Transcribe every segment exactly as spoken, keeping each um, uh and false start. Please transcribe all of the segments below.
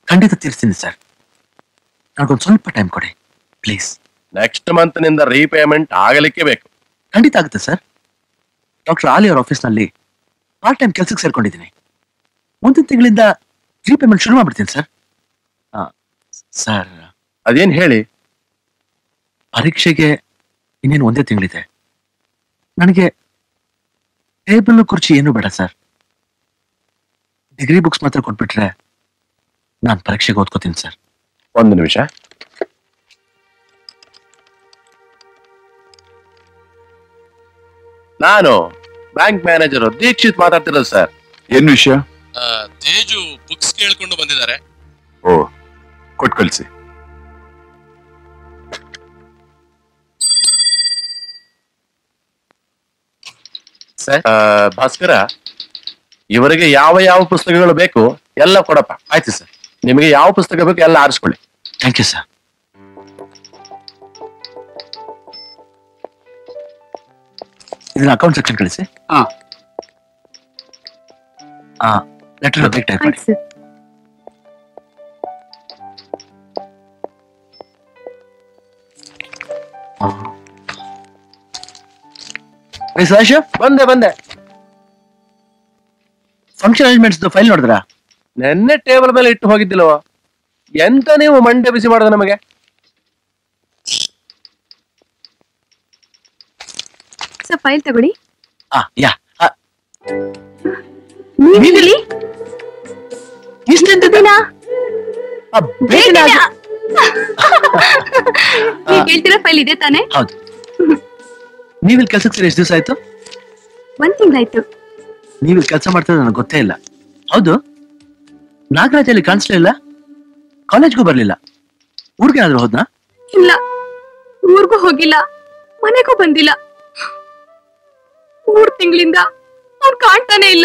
ಖಂಡಿತ ತೀರಿಸ್ತೀನಿ ಸರ್. ನನಗೊಂದು ಸ್ವಲ್ಪ ಟೈಮ್ ಕೊಡಿ ಪ್ಲೀಸ್. ನೆಕ್ಸ್ಟ್ ಮಂತ್ ನಿಂದ ರೀಪೇಮೆಂಟ್ ಆಗಲಿಕ್ಕೆ ಬೇಕು. ಖಂಡಿತ ಆಗುತ್ತೆ ಸರ್. ಡಾಕ್ಟರ್ ಆಲಿ ಅವ್ರ ಆಫೀಸ್ನಲ್ಲಿ ಪಾರ್ಟ್ ಟೈಮ್ ಕೆಲಸಕ್ಕೆ ಸೇರ್ಕೊಂಡಿದ್ದೀನಿ. ಮುಂದಿನ ತಿಂಗಳಿಂದ ರೀಪೇಮೆಂಟ್ ಶುರು ಮಾಡ್ಬಿಡ್ತೀನಿ ಸರ್. ಸರ್ ಅದೇನ್ ಹೇಳಿ. ಪರೀಕ್ಷೆಗೆ ಇನ್ನೇನು ಒಂದೇ ತಿಂಗಳಿದೆ. ನನಗೆ ಟೇಬಲ್ ಕುರ್ಚಿ ಏನು ಬೇಡ ಸರ್. ಡಿಗ್ರಿ ಬುಕ್ಸ್ ಮಾತ್ರ ಕೊಟ್ಬಿಟ್ರೆ ನಾನು ಪರೀಕ್ಷೆಗೆ ಓದ್ಕೋತೀನಿ ಸರ್. ಒಂದು ನಿಮಿಷ. ನಾನು ಬ್ಯಾಂಕ್ ಮ್ಯಾನೇಜರ್ ದೀಕ್ಷಿತ್ ಮಾತಾಡ್ತಿರೋದು ಸರ್. ಏನ್ ವಿಷಯ? ತೇಜು ಬುಕ್ಸ್ ಕೇಳ್ಕೊಂಡು ಬಂದಿದ್ದಾರೆ. ಓ, ಕೊಟ್ಟು ಕಳಿಸಿ. ಸರ್ ಭಾಸ್ಕರ, ಇವರಿಗೆ ಯಾವ ಯಾವ ಪುಸ್ತಕಗಳು ಬೇಕು ಎಲ್ಲ ಕೊಡಪ್ಪ. ಆಯ್ತು ಸರ್. ನಿಮಗೆ ಯಾವ ಪುಸ್ತಕ ಬೇಕು ಎಲ್ಲ ಆರಿಸ್ಕೊಳ್ಳಿ. Thank you sir. ಇದನ್ನ ಅಕೌಂಟ್ ಸೆಕ್ಷನ್ ಕಳಿಸಿ. ಹಾ ಹಾ ಲೆಟರ್ ಬೇಗ ಟೈಪ್ ಮಾಡಿ. ಬಂದೆ ಬಂದೆ. ಫಂಕ್ಷನ್ ಅರೇಂಜ್ಮೆಂಟ್ಸ್ ಫೈಲ್ ನೋಡಿದ್ರಾ? ನೆನ್ನೆ ಟೇಬಲ್ ಮೇಲೆ ಇಟ್ಟು ಹೋಗಿದ್ದಿಲ್ವ? ಎಂತ ನೀವು ಮಂಡೆ ಬಿಸಿ ಮಾಡೋದು ನಮಗೆ? ಸರ್ ಫೈಲ್ ತಗೊಳ್ಳಿ. ಆ ಯಾ ನೀವಿಲ್ಲಿ ಇಷ್ಟೆಂತ ದಿನ ಬೇಗ ನೀವು ಕೇಳ್ತಿರೋ ಫೈಲ್ ಇದೆ ತಾನೆ? ಹೌದು. ನೀವಿಲ್ಲಿ ಕೆಲ್ಸಕ್ಕೆ ಸೇರಿ ಎಷ್ಟು ದಿವಸ ಆಯ್ತು? ಒಂದ್ ತಿಂಗಳಾಯ್ತು. ನೀವಿಲ್ಲಿ ಕೆಲಸ ಮಾಡ್ತಿರೋದು ನನಗೆ ಗೊತ್ತೇ ಇಲ್ಲ. ಹೌದು, ನಾಗರಾಜ್ ಅಲ್ಲಿ ಕಾಣಿಸ್ಲಿಲ್ಲ, ಕಾಲೇಜ್ಗೂ ಬರ್ಲಿಲ್ಲ, ಊರ್ಗೇನಾದ್ರೂ ಹೋದ್ನಾ? ಇಲ್ಲ, ಊರ್ಗೂ ಹೋಗಿಲ್ಲ, ಮನೆಗೂ ಬಂದಿಲ್ಲ. ಮೂರ್ ತಿಂಗಳಿಂದ ಅವ್ರು ಕಾಣ್ತಾನೆ ಇಲ್ಲ.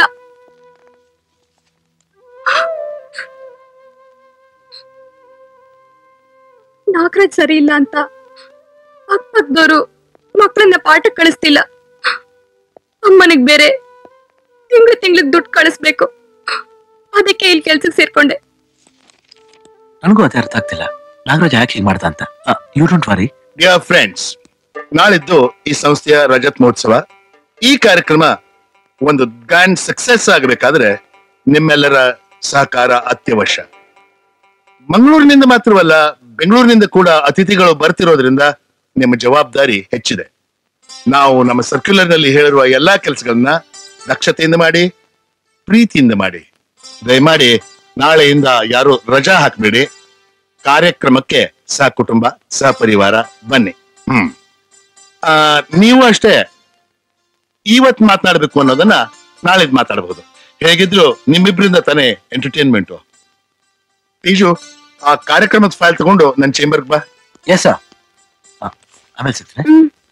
ನಾಗರಾಜ್ ಸರಿ ಇಲ್ಲ ಅಂತ ಅಕ್ಕಪಕ್ಕದವರು ಮಕ್ಕಳನ್ನ ಪಾಠ ಕಳಿಸ್ತಿಲ್ಲ. ಅಮ್ಮನಿಗೆ ಬೇರೆ ತಿಂಗಳು ತಿಂಗಳಿಗೆ ದುಡ್ಡು ಕಳಿಸ್ಬೇಕು. ಅದಕ್ಕೆ ಇಲ್ಲಿ ಕೆಲ್ಸಕ್ಕೆ ಸೇರ್ಕೊಂಡೆ. ನನಗೂ ಅದೇ ಅರ್ಥ ಆಗ್ತಿಲ್ಲ, ನಾಗರಾಜ್ ಯಾಕೆ ಹೀಗೆ ಮಾಡ್ತಾ ಅಂತ. You don't worry. Dear friends, ನಾಳಿದ್ದು ಈ ಸಂಸ್ಥೆಯ ರಜತ್ ಮಹೋತ್ಸವ. ಈ ಕಾರ್ಯಕ್ರಮ ಒಂದು ಗ್ರ್ಯಾಂಡ್ ಸಕ್ಸಸ್ ಆಗಬೇಕಾದ್ರೆ ನಿಮ್ಮೆಲ್ಲರ ಸಹಕಾರ ಅತ್ಯವಶ್ಯ. ಮಂಗಳೂರಿನಿಂದ ಮಾತ್ರವಲ್ಲ, ಬೆಂಗಳೂರಿನಿಂದ ಕೂಡ ಅತಿಥಿಗಳು ಬರ್ತಿರೋದ್ರಿಂದ ನಿಮ್ಮ ಜವಾಬ್ದಾರಿ ಹೆಚ್ಚಿದೆ. ನಾವು ನಮ್ಮ ಸರ್ಕ್ಯುಲರ್ ನಲ್ಲಿ ಹೇಳಿರುವ ಎಲ್ಲಾ ಕೆಲಸಗಳನ್ನ ದಕ್ಷತೆಯಿಂದ ಮಾಡಿ, ಪ್ರೀತಿಯಿಂದ ಮಾಡಿ. ದಯಮಾಡಿ ನಾಳೆಯಿಂದ ಯಾರು ರಜಾ ಹಾಕ್ಬೇಡಿ. ಕಾರ್ಯಕ್ರಮಕ್ಕೆ ಸಹ ಕುಟುಂಬ ಸಹ ಪರಿವಾರ ಬನ್ನಿ. ಹ್ಮ್ ಆ ನೀವು ಅಷ್ಟೇ ಇವತ್ ಮಾತನಾಡ್ಬೇಕು ಅನ್ನೋದನ್ನ ನಾಳೆದ್ ಮಾತಾಡಬಹುದು. ಹೇಗಿದ್ರು ನಿಮ್ಮಿಬ್ರಿಂದ ತಾನೇ ಎಂಟರ್ಟೈನ್ಮೆಂಟು. ಟೀಜು, ಆ ಕಾರ್ಯಕ್ರಮದ ಫೈಲ್ ತಗೊಂಡು ನನ್ನ ಚೇಂಬರ್ಗೆ ಬಾ. Yes sir. ಆಮೇಲೆ ಸಿಗ್ತೀನಿ. ಹ್ಮ್